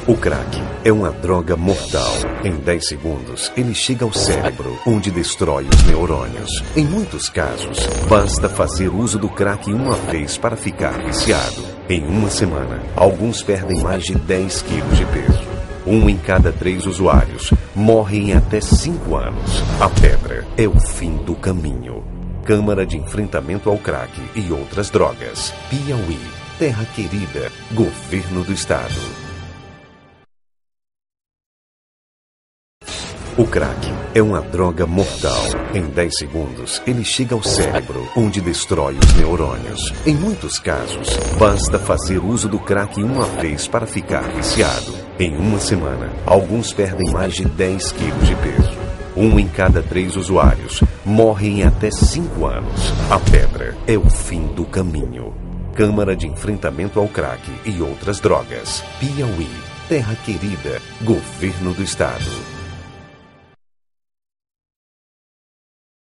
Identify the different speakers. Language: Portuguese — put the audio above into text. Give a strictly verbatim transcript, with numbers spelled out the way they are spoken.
Speaker 1: O crack é uma droga mortal. Em dez segundos, ele chega ao cérebro, onde destrói os neurônios. Em muitos casos, basta fazer uso do crack uma vez para ficar viciado. Em uma semana, alguns perdem mais de dez quilos de peso. Um em cada três usuários morre em até cinco anos. A pedra é o fim do caminho. Câmara de Enfrentamento ao Crack e Outras Drogas. Piauí. Terra Querida. Governo do Estado. O crack é uma droga mortal. Em dez segundos, ele chega ao cérebro, onde destrói os neurônios. Em muitos casos, basta fazer uso do crack uma vez para ficar viciado. Em uma semana, alguns perdem mais de dez quilos de peso. Um em cada três usuários morre em até cinco anos. A pedra é o fim do caminho. Câmara de Enfrentamento ao Crack e Outras Drogas. Piauí. Terra Querida. Governo do Estado.